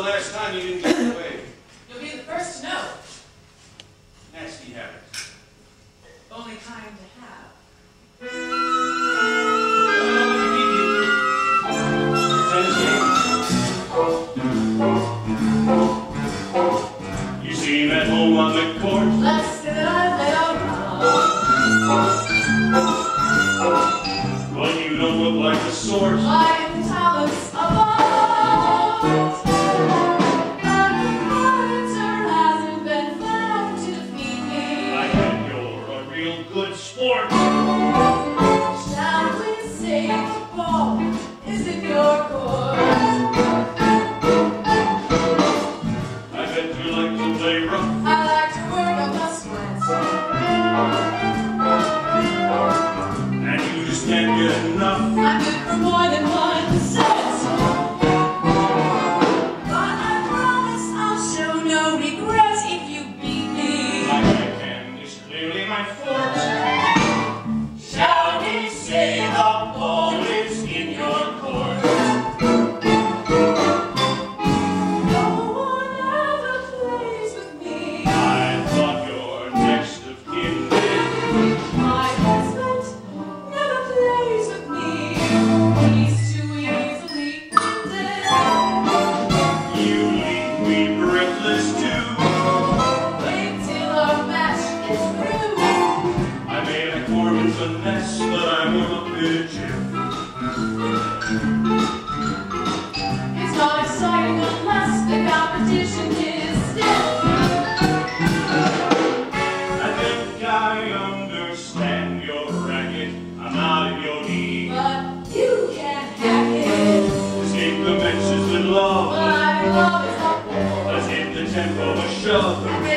the last time you didn't get away? You'll be the first to know. Nasty habit. Only kind to have. You seem at home on the court. Less than a little Well, you don't look like the sort. like the talents of old. Hasn't been found to defeat me. I bet you're a real good sport. Shall we say the ball is in your court? I bet you like to play rough. I like to work on the sweat. And you just can't get enough. I'm good for more than 1%. But I promise I'll show no regret if you beat me. My backhand is clearly my forte. Shall we say the ball is in your court? No one ever plays with me. I thought your next of kin did. My husband never plays with me. He's too easily wounded. You leave me breathless too. Wait till our match is through. I made a Corbin's a mess, but I won't pitch it. It's not exciting unless the competition is stiff. I think I understand your racket. I'm out of your league. But you can't hack it. Escape the benches with love. My love is a war. Let's hit the tempo, a shove.